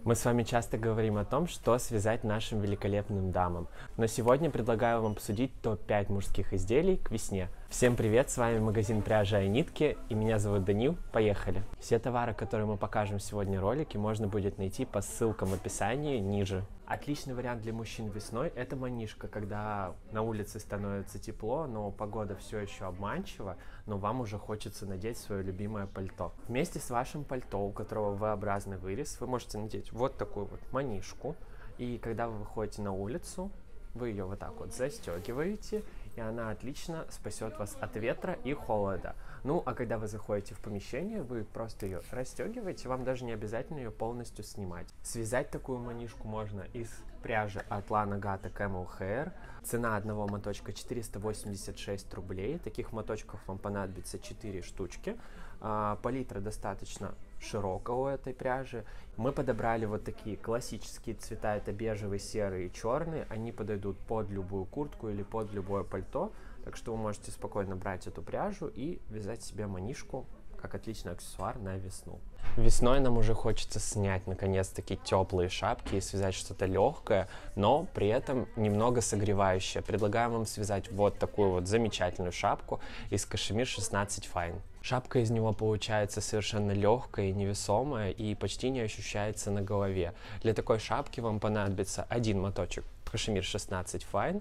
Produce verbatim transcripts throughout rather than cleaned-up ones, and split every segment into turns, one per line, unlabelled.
Мы с вами часто говорим о том, что связать нашим великолепным дамам, но сегодня предлагаю вам обсудить топ пять мужских изделий к весне. Всем привет, с вами магазин пряжи и нитки, и меня зовут Данил, поехали! Все товары, которые мы покажем сегодня в ролике, можно будет найти по ссылкам в описании ниже. Отличный вариант для мужчин весной – это манишка, когда на улице становится тепло, но погода все еще обманчива, но вам уже хочется надеть свое любимое пальто. Вместе с вашим пальто, у которого V-образный вырез, вы можете надеть вот такую вот манишку, и когда вы выходите на улицу, вы ее вот так вот застегиваете, и она отлично спасет вас от ветра и холода. Ну, а когда вы заходите в помещение, вы просто ее расстегиваете, вам даже не обязательно ее полностью снимать. Связать такую манишку можно из пряжи от Lana Gata Camel Hair. Цена одного моточка четыреста восемьдесят шесть рублей. Таких моточков вам понадобится четыре штучки. А, палитра достаточно широкая у этой пряжи. Мы подобрали вот такие классические цвета, это бежевый, серый и черный. Они подойдут под любую куртку или под любое пальто. Так что вы можете спокойно брать эту пряжу и вязать себе манишку как отличный аксессуар на весну. Весной нам уже хочется снять наконец-таки теплые шапки и связать что-то легкое, но при этом немного согревающее. Предлагаю вам связать вот такую вот замечательную шапку из кашемир шестнадцать Fine. Шапка из него получается совершенно легкая и невесомая и почти не ощущается на голове. Для такой шапки вам понадобится один моточек кашемир шестнадцать Fine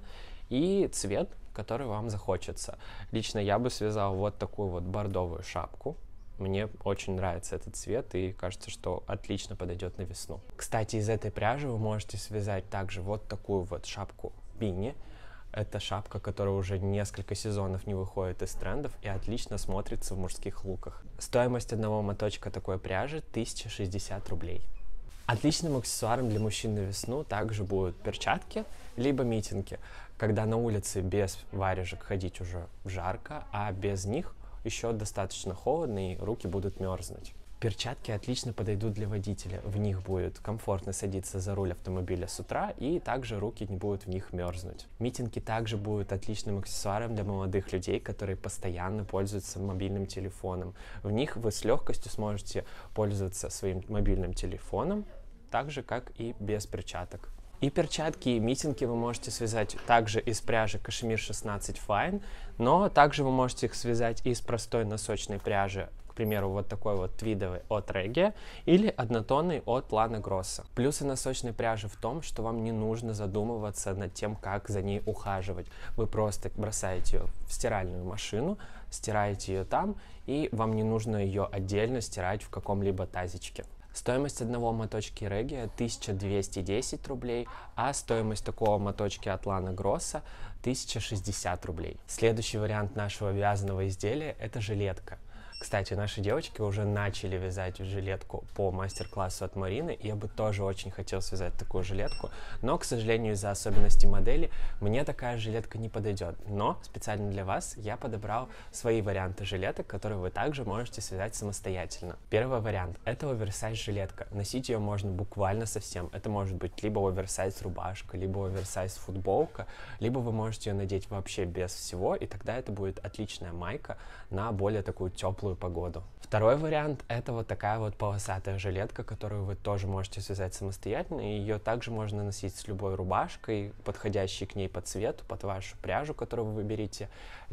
и цвет, который вам захочется. Лично я бы связал вот такую вот бордовую шапку. Мне очень нравится этот цвет и кажется, что отлично подойдет на весну. Кстати, из этой пряжи вы можете связать также вот такую вот шапку бини. Это шапка, которая уже несколько сезонов не выходит из трендов и отлично смотрится в мужских луках. Стоимость одного моточка такой пряжи тысяча шестьдесят рублей. Отличным аксессуаром для мужчин на весну также будут перчатки, либо митинги, когда на улице без варежек ходить уже жарко, а без них еще достаточно холодно и руки будут мерзнуть. Перчатки отлично подойдут для водителя, в них будет комфортно садиться за руль автомобиля с утра и также руки не будут в них мерзнуть. Митинги также будут отличным аксессуаром для молодых людей, которые постоянно пользуются мобильным телефоном. В них вы с легкостью сможете пользоваться своим мобильным телефоном, так же как и без перчаток. И перчатки, и митинги вы можете связать также из пряжи кашемир шестнадцать Fine, но также вы можете их связать из простой носочной пряжи, к примеру, вот такой вот твидовый от Regia или однотонный от Lana Grossa. Плюсы носочной пряжи в том, что вам не нужно задумываться над тем, как за ней ухаживать. Вы просто бросаете ее в стиральную машину, стираете ее там, и вам не нужно ее отдельно стирать в каком-либо тазичке. Стоимость одного моточки Regia тысяча двести десять рублей, а стоимость такого моточки от Lana Grossa тысяча шестьдесят рублей. Следующий вариант нашего вязаного изделия – это жилетка. Кстати, наши девочки уже начали вязать жилетку по мастер-классу от Марины. Я бы тоже очень хотел связать такую жилетку, но, к сожалению, из-за особенностей модели мне такая жилетка не подойдет. Но специально для вас я подобрал свои варианты жилеток, которые вы также можете связать самостоятельно. Первый вариант – это оверсайз жилетка. Носить ее можно буквально совсем. Это может быть либо оверсайз рубашка, либо оверсайз футболка, либо вы можете ее надеть вообще без всего, и тогда это будет отличная майка на более такую теплую погоду. Второй вариант – это вот такая вот полосатая жилетка, которую вы тоже можете связать самостоятельно, и ее также можно носить с любой рубашкой, подходящей к ней по цвету, под вашу пряжу, которую вы выберете,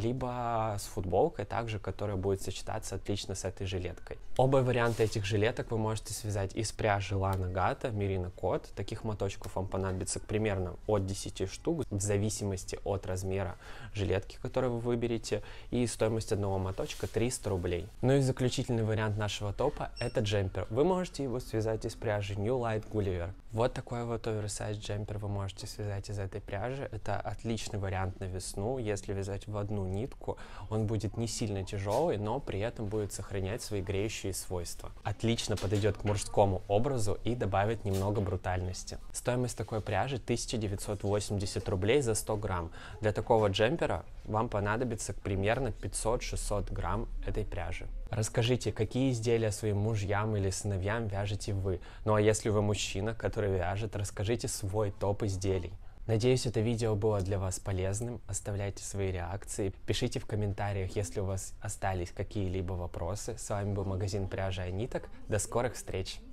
либо с футболкой также, которая будет сочетаться отлично с этой жилеткой. Оба варианта этих жилеток вы можете связать из пряжи Lana Gata Merino Code. Таких моточков вам понадобится примерно от десяти штук, в зависимости от размера жилетки, которую вы выберете, и стоимость одного моточка триста рублей. Ну и заключительный вариант нашего топа – это джемпер. Вы можете его связать из пряжи New Light Gulliver. Вот такой вот оверсайз джемпер вы можете связать из этой пряжи. Это отличный вариант на весну. Если вязать в одну нитку, он будет не сильно тяжелый, но при этом будет сохранять свои греющие свойства. Отлично подойдет к мужскому образу и добавит немного брутальности. Стоимость такой пряжи тысяча девятьсот восемьдесят рублей за сто грамм. Для такого джемпера вам понадобится примерно пятьсот-шестьсот грамм этой пряжи. Расскажите, какие изделия своим мужьям или сыновьям вяжете вы. Ну а если вы мужчина, который вяжет, расскажите свой топ изделий. Надеюсь, это видео было для вас полезным. Оставляйте свои реакции, пишите в комментариях, если у вас остались какие-либо вопросы. С вами был магазин пряжи и ниток. До скорых встреч!